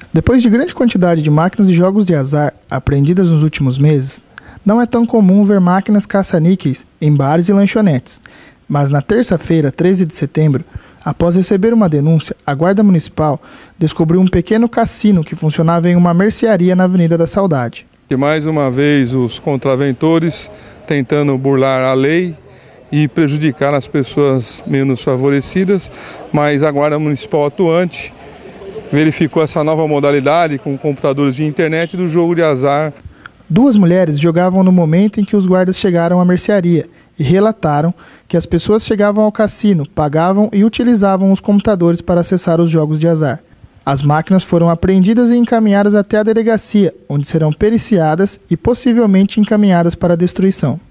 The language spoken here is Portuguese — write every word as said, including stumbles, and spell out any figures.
Depois de grande quantidade de máquinas de jogos de azar apreendidas nos últimos meses, não é tão comum ver máquinas caça-níqueis em bares e lanchonetes. Mas na terça-feira, treze de setembro, após receber uma denúncia, a Guarda Municipal descobriu um pequeno cassino que funcionava em uma mercearia na Avenida da Saudade. E mais uma vez os contraventores tentando burlar a lei e prejudicar as pessoas menos favorecidas, mas a Guarda Municipal atuante verificou essa nova modalidade com computadores de internet do jogo de azar. Duas mulheres jogavam no momento em que os guardas chegaram à mercearia e relataram que as pessoas chegavam ao cassino, pagavam e utilizavam os computadores para acessar os jogos de azar. As máquinas foram apreendidas e encaminhadas até a delegacia, onde serão periciadas e possivelmente encaminhadas para a destruição.